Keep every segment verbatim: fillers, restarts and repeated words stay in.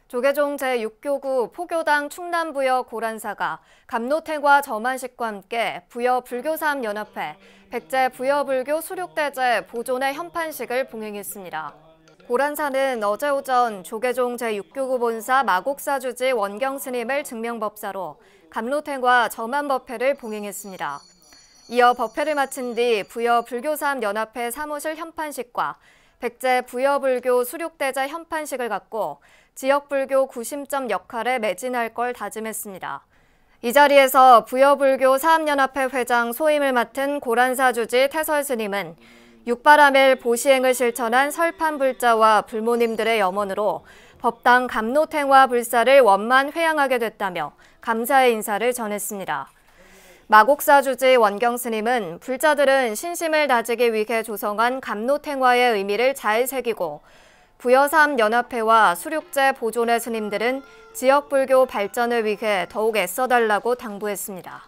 조계종 제육 교구 포교당 충남부여 고란사가 감노태과 점안식과 함께 부여 불교사업연합회 백제 부여불교 수륙대제 보존의 현판식을 봉행했습니다. 고란사는 어제 오전 조계종 제육 교구 본사 마곡사 주지 원경 스님을 증명법사로 감노태과 점안법회를 봉행했습니다. 이어 법회를 마친 뒤 부여 불교사업연합회 사무실 현판식과 백제 부여불교 수륙대제 현판식을 갖고 지역불교 구심점 역할에 매진할 걸 다짐했습니다. 이 자리에서 부여불교 사업연합회 회장 소임을 맡은 고란사 주지 태설 스님은 육바라밀 보시행을 실천한 설판불자와 불모님들의 염원으로 법당 감노탱화 불사를 원만 회양하게 됐다며 감사의 인사를 전했습니다. 마곡사 주지 원경 스님은 불자들은 신심을 다지기 위해 조성한 감노탱화의 의미를 잘 새기고 부여사업연합회와 수륙제 보존의 스님들은 지역불교 발전을 위해 더욱 애써달라고 당부했습니다.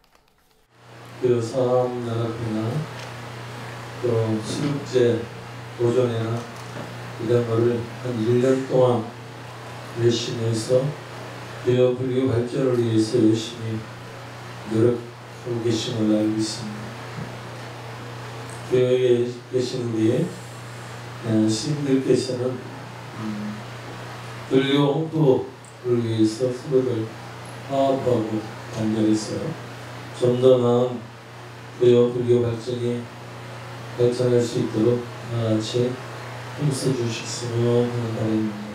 부여사업연합회나 또 수륙제 보존이나 이런 거를 한 일 년 동안 열심히 해서 부여불교 발전을 위해서 열심히 노력하고 계신 걸로 알고 있습니다. 교회에 계신 우리 스님들께서는 음, 불교 홍보를 위해서 서로를 화합하고 단결해서 좀 더 나은 부여 불교 발전이 발전할 수 있도록 같이 힘써 주셨으면 하는 바람입니다.